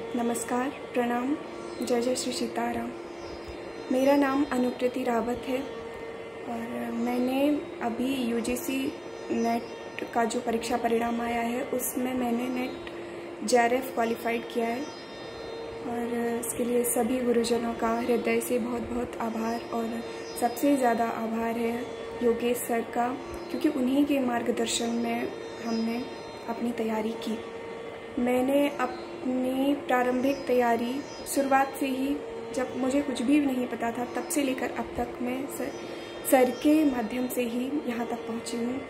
नमस्कार, प्रणाम, जय जय श्री सीताराम। मेरा नाम अनुकृति रावत है और मैंने अभी यूजीसी नेट का जो परीक्षा परिणाम आया है उसमें मैंने नेट जेआरएफ क्वालिफाइड किया है और इसके लिए सभी गुरुजनों का हृदय से बहुत बहुत आभार। और सबसे ज़्यादा आभार है योगेश सर का, क्योंकि उन्हीं के मार्गदर्शन में हमने अपनी तैयारी की। मैंने अपनी प्रारंभिक तैयारी शुरुआत से ही, जब मुझे कुछ भी नहीं पता था तब से लेकर अब तक मैं सर के माध्यम से ही यहाँ तक पहुँची हूँ।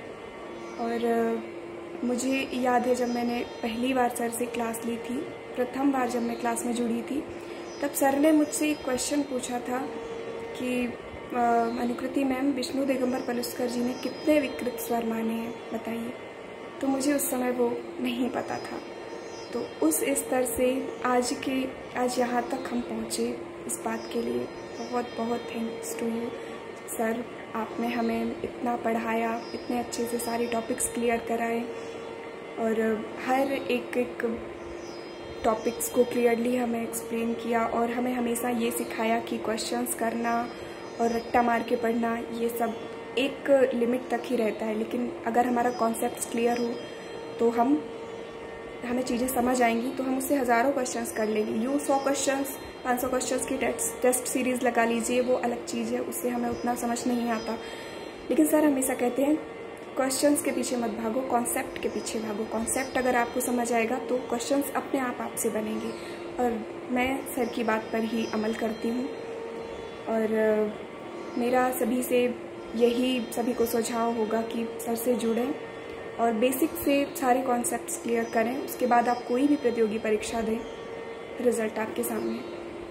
और मुझे याद है जब मैंने पहली बार सर से क्लास ली थी, प्रथम बार जब मैं क्लास में जुड़ी थी, तब सर ने मुझसे एक क्वेश्चन पूछा था कि अनुकृति मैम, विष्णु दिगंबर पलुस्कर जी ने कितने विकृत स्वर माने हैं बताइए। तो मुझे उस समय वो नहीं पता था। तो उस स्तर से आज यहाँ तक हम पहुँचे, इस बात के लिए बहुत बहुत थैंक्स टू यू सर। आपने हमें इतना पढ़ाया, इतने अच्छे से सारे टॉपिक्स क्लियर कराए और हर एक टॉपिक्स को क्लियरली हमें एक्सप्लेन किया और हमें हमेशा ये सिखाया कि क्वेश्चंस करना और रट्टा मार के पढ़ना ये सब एक लिमिट तक ही रहता है, लेकिन अगर हमारा कॉन्सेप्ट क्लियर हो तो हमें चीज़ें समझ आएंगी, तो हम उससे हज़ारों क्वेश्चंस कर लेंगे। यूँ 100 क्वेश्चंस 500 क्वेश्चंस की टेस्ट सीरीज़ लगा लीजिए, वो अलग चीज़ है, उससे हमें उतना समझ नहीं आता। लेकिन सर हमेशा कहते हैं क्वेश्चंस के पीछे मत भागो, कॉन्सेप्ट के पीछे भागो। कॉन्सेप्ट अगर आपको समझ आएगा तो क्वेश्चंस अपने आप आपसे बनेंगे। और मैं सर की बात पर ही अमल करती हूँ और मेरा सभी से यही सभी को सुझाव होगा कि सर से जुड़ें और बेसिक से सारे कॉन्सेप्ट्स क्लियर करें। उसके बाद आप कोई भी प्रतियोगी परीक्षा दें, रिज़ल्ट आपके सामने।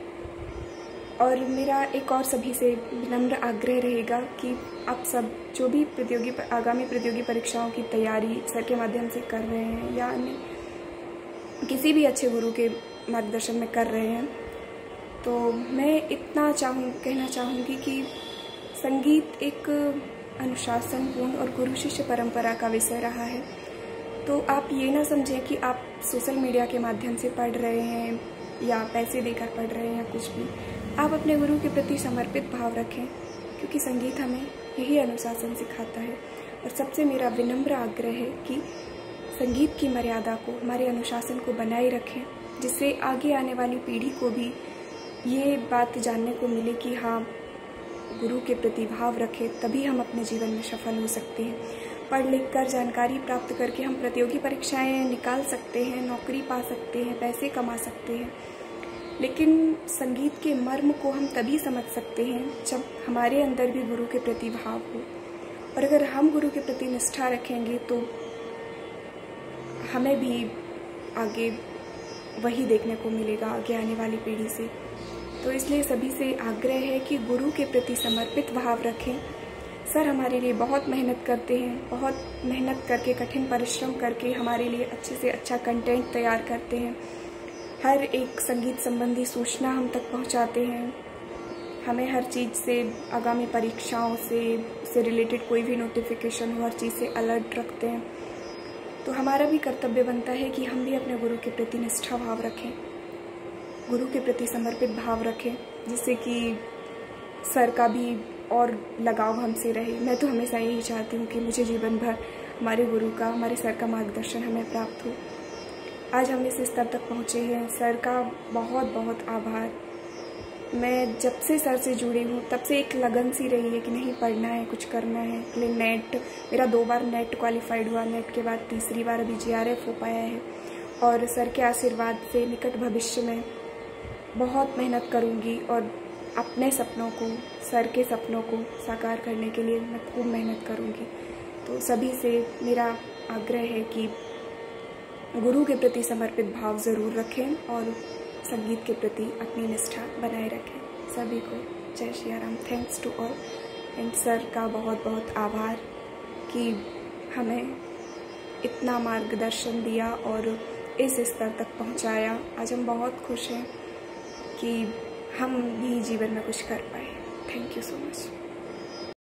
और मेरा एक और सभी से विनम्र आग्रह रहेगा कि आप सब जो भी आगामी प्रतियोगी परीक्षाओं की तैयारी सर के माध्यम से कर रहे हैं या अन्य किसी भी अच्छे गुरु के मार्गदर्शन में कर रहे हैं, तो मैं इतना कहना चाहूँगी कि संगीत एक अनुशासनपूर्ण और गुरु शिष्य परंपरा का विषय रहा है। तो आप ये ना समझें कि आप सोशल मीडिया के माध्यम से पढ़ रहे हैं या पैसे देकर पढ़ रहे हैं या कुछ भी। आप अपने गुरु के प्रति समर्पित भाव रखें, क्योंकि संगीत हमें यही अनुशासन सिखाता है। और सबसे मेरा विनम्र आग्रह है कि संगीत की मर्यादा को, हमारे अनुशासन को बनाए रखें, जिससे आगे आने वाली पीढ़ी को भी ये बात जानने को मिले कि हाँ, गुरु के प्रति भाव रखें, तभी हम अपने जीवन में सफल हो सकते हैं। पढ़ लिख कर जानकारी प्राप्त करके हम प्रतियोगी परीक्षाएं निकाल सकते हैं, नौकरी पा सकते हैं, पैसे कमा सकते हैं, लेकिन संगीत के मर्म को हम तभी समझ सकते हैं जब हमारे अंदर भी गुरु के प्रति भाव हो। और अगर हम गुरु के प्रति निष्ठा रखेंगे तो हमें भी आगे वही देखने को मिलेगा, आगे आने वाली पीढ़ी से। तो इसलिए सभी से आग्रह है कि गुरु के प्रति समर्पित भाव रखें। सर हमारे लिए बहुत मेहनत करते हैं, बहुत मेहनत करके, कठिन परिश्रम करके हमारे लिए अच्छे से अच्छा कंटेंट तैयार करते हैं। हर एक संगीत संबंधी सूचना हम तक पहुंचाते हैं। हमें हर चीज़ से, आगामी परीक्षाओं से रिलेटेड कोई भी नोटिफिकेशन हो, हर चीज़ से अलर्ट रखते हैं। तो हमारा भी कर्तव्य बनता है कि हम भी अपने गुरु के प्रति निष्ठा भाव रखें, गुरु के प्रति समर्पित भाव रखें, जिससे कि सर का भी और लगाव हमसे रहे। मैं तो हमेशा यही चाहती हूँ कि मुझे जीवन भर हमारे गुरु का, हमारे सर का मार्गदर्शन हमें प्राप्त हो। आज हम इस स्तर तक पहुँचे हैं, सर का बहुत बहुत आभार। मैं जब से सर से जुड़ी हूँ तब से एक लगन सी रही है कि नहीं, पढ़ना है, कुछ करना है। इसलिए मेरा 2 बार नेट क्वालिफाइड हुआ, नेट के बाद तीसरी बार अभी जेआरएफ हो पाया है। और सर के आशीर्वाद से निकट भविष्य में बहुत मेहनत करूँगी और अपने सपनों को, सर के सपनों को साकार करने के लिए मैं खूब मेहनत करूँगी। तो सभी से मेरा आग्रह है कि गुरु के प्रति समर्पित भाव ज़रूर रखें और संगीत के प्रति अपनी निष्ठा बनाए रखें। सभी को जय Shri Ram. Thanks to all and sir का बहुत बहुत आभार कि हमें इतना मार्गदर्शन दिया और इस स्तर तक पहुंचाया। आज हम बहुत खुश हैं कि हम भी जीवन में कुछ कर पाए। Thank you so much.